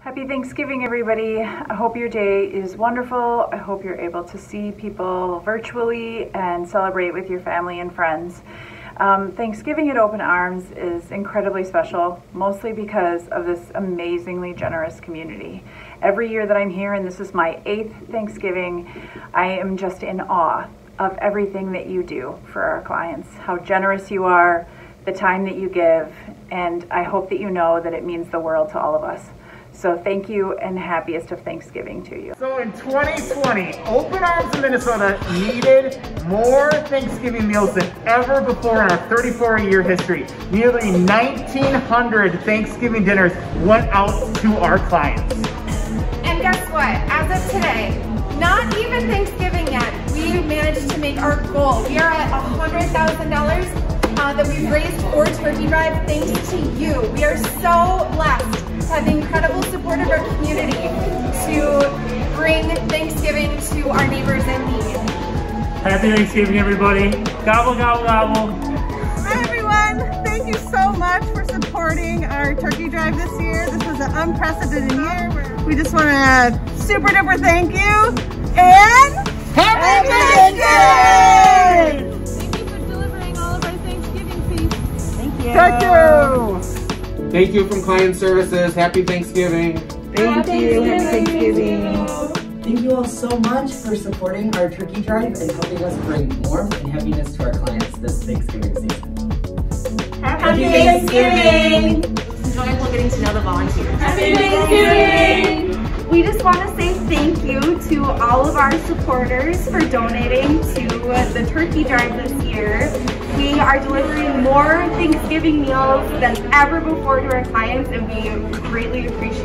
Happy Thanksgiving, everybody. I hope your day is wonderful. I hope you're able to see people virtually and celebrate with your family and friends. Thanksgiving at Open Arms is incredibly special, mostly because of this amazingly generous community. Every year that I'm here, and this is my 8th Thanksgiving, I am just in awe of everything that you do for our clients, how generous you are, the time that you give, and I hope that you know that it means the world to all of us. So thank you, and happiest of Thanksgiving to you. So in 2020, Open Arms in Minnesota needed more Thanksgiving meals than ever before in our 34-year history. Nearly 1,900 Thanksgiving dinners went out to our clients. And guess what? As of today, not even Thanksgiving yet, we managed to make our goal. We are at $100,000 that we've raised for Turkey Drive thanks to you. We are so blessed to have the incredible support of our community to bring Thanksgiving to our neighbors in need. Happy Thanksgiving, everybody. Gobble, gobble, gobble. Hi, everyone. Thank you so much for supporting our Turkey Drive this year. This was an unprecedented year. We just want to super duper thank you and happy Thanksgiving! Thank you for delivering all of our Thanksgiving feasts. Thank you. Thank you. Thank you from Client Services. Happy Thanksgiving. Thank you. Happy Thanksgiving. Thank you all so much for supporting our Turkey Drive and helping us bring warmth and happiness to our clients this Thanksgiving season. Happy Thanksgiving. It's enjoyable getting to know the volunteers. Happy Thanksgiving! We just want to say thank you to all of our supporters for donating to the Turkey Drive this year. We are delivering more Thanksgiving meals than ever before to our clients, and we greatly appreciate